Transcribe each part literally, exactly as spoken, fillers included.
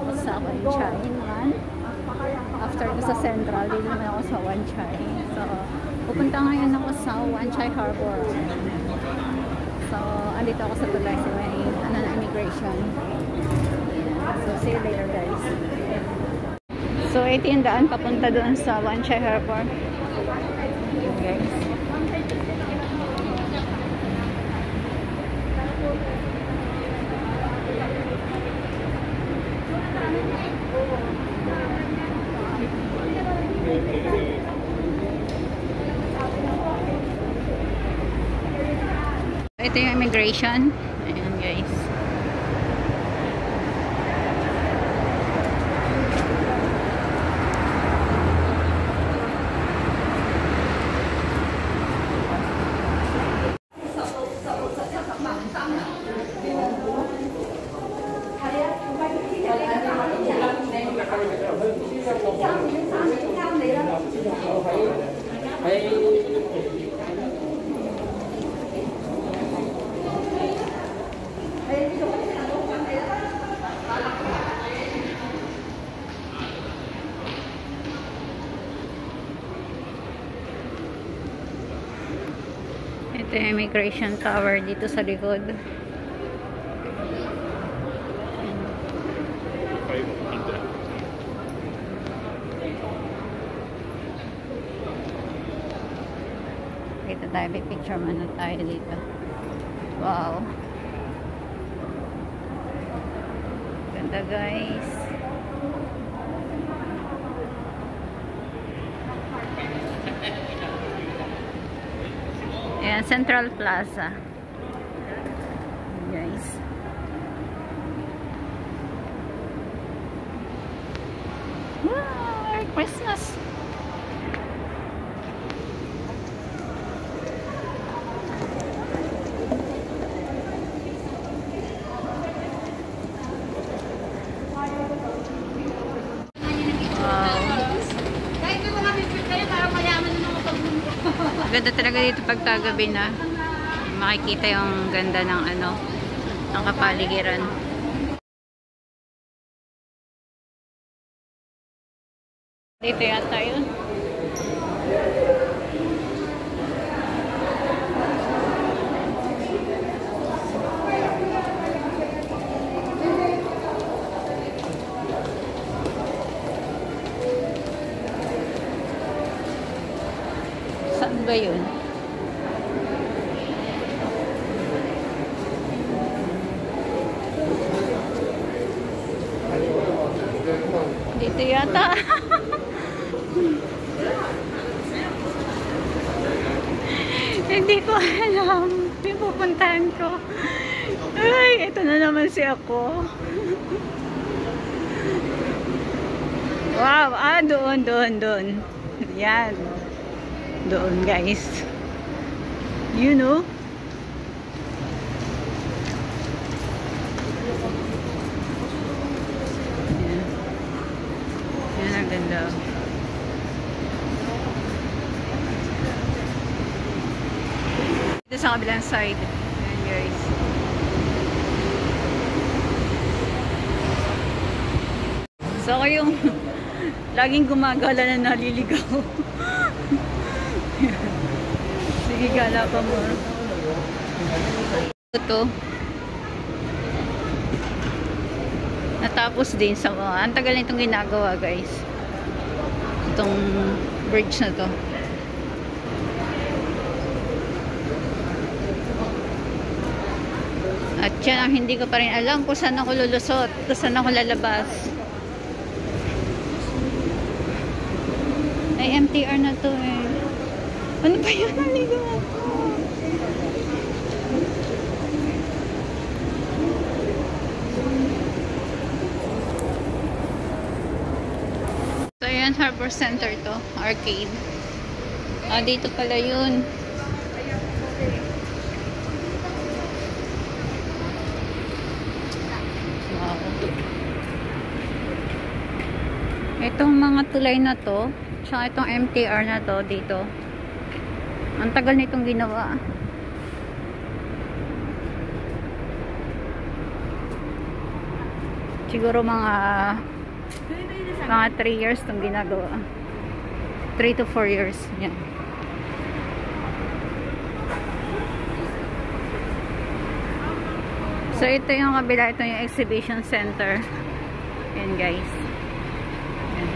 ako sa Wan Chai naman. After ko sa Central, dito naman ako sa Wan Chai. So, pupunta ngayon ako sa Wan Chai Harbor. So, andito ako sa tulay sa may ano na immigration. So, see you later guys. So, ito yung daan papunta doon sa Wan Chai Harbor. Guys. Ito yung immigration. Ayan guys. Ito yung immigration tower dito sa likod. Dito tayo, may picture man na tayo dito. Wow. Ganda guys. Ayan, Central Plaza. Guys. Wow, Merry Christmas! Ganda talaga dito pag kagabi na makikita yung ganda ng ano ng kapaligiran. Dito yata yun. Saan ba yun? Dito yata. Hindi ko alam. Yung pupuntahan ko. Ay, ito na naman si ako. Wow, ah, doon, doon, doon. Yan. Doon guys, you know. Yan, yan ang ganda. Dito sa kabilang side. Yan guys. So ako yung laging gumagala na naliligaw. Sige, gala pa mo. Ito. Natapos din sa mga. Ang tagal na itong ginagawa, guys. Itong bridge na to. At yan ang hindi ko pa rin alam kung saan ako lulusot, kung saan ako lalabas. Ay, M T R na to eh. Ano ba yun? Naligaw ako. So, ayan, Harbor Center to. Arcade. Ah, dito pala yun. Wow. Itong mga tulay na to, tsaka itong M T R na to dito. Ang tagal nitong ginawa. Siguro mga mga three years itong ginagawa. three to four years. Yan. So, ito yung kabila. Ito yung exhibition center. Yan, guys. Yan.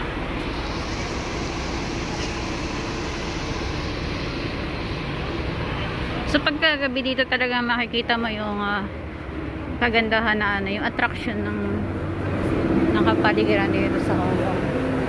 So, pagkagabi dito talaga makikita mo yung uh, kagandahan na ano, yung attraction ng ng kapaligiran dito sa Hong Kong.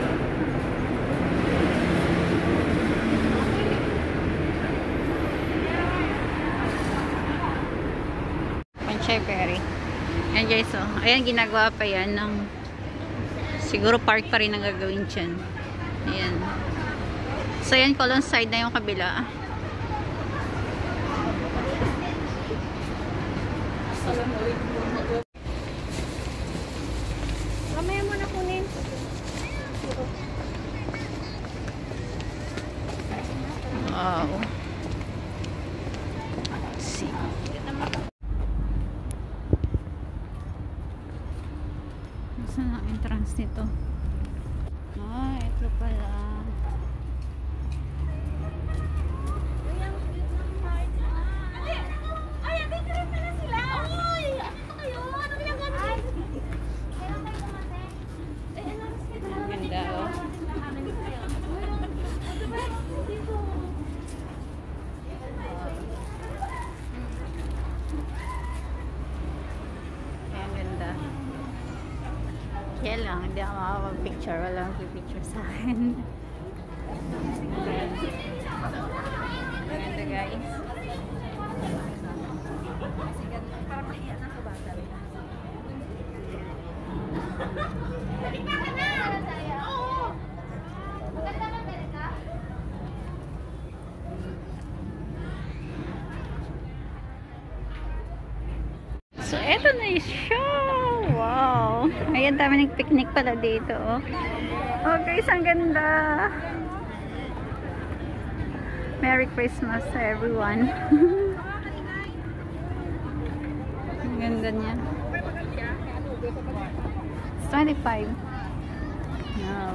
Panchay Ferry. Ayan guys, oh. Ayan, ginagawa pa yan ng siguro park pa rin ang gagawin dyan. Ayan. So, ayan, colon side na yung kabila. Mamaya mo na kunin. Wow. Let's see. Saan ang entrance nito? Ah, ito pala. Kaya lang, hindi ako makapag-picture. Wala mag-picture sa akin. Ganda guys. Para mahiya na sa bata. So, eto na yung show! Wow! Ayan, dami nag-picnic pala dito. Oh, oh guys, ang ganda! Merry Christmas to everyone! Ang ganda niya. It's twenty-five. Wow.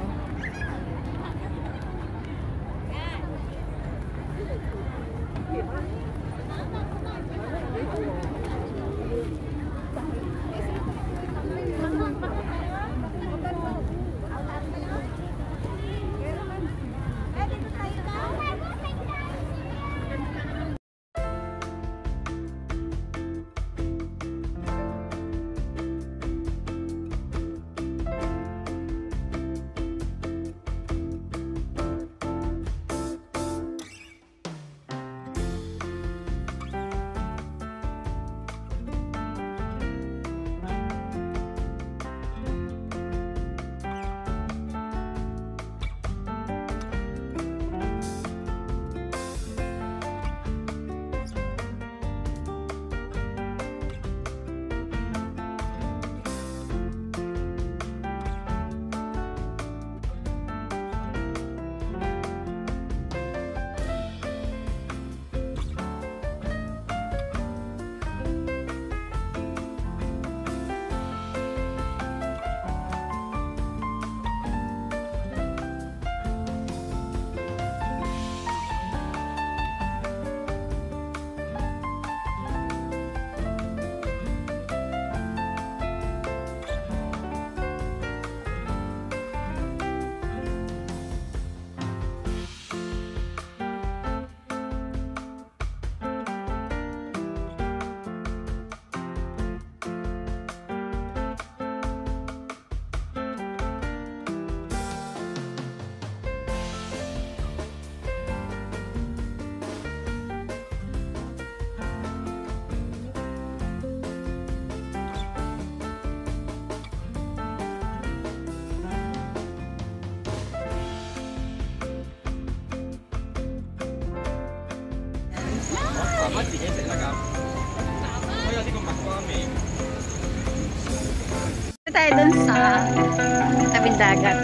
Tayo dun sa tabing dagat.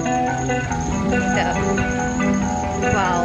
Ito. Wow.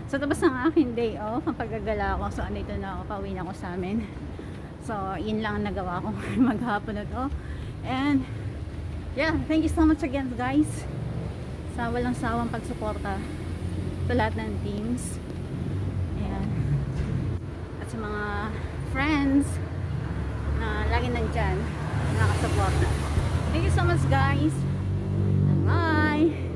So, tapos ang aking day off, ang paggagala ko. So, andito na ako, pauwi na ako sa amin. So, yun lang ang nagawa ko maghapon na to. And, yeah, thank you so much again, guys. Sa walang sawang pagsuporta sa lahat ng teams. Ayan. At sa mga friends na lagi nandyan, nakasuporta. Thank you so much, guys. Bye!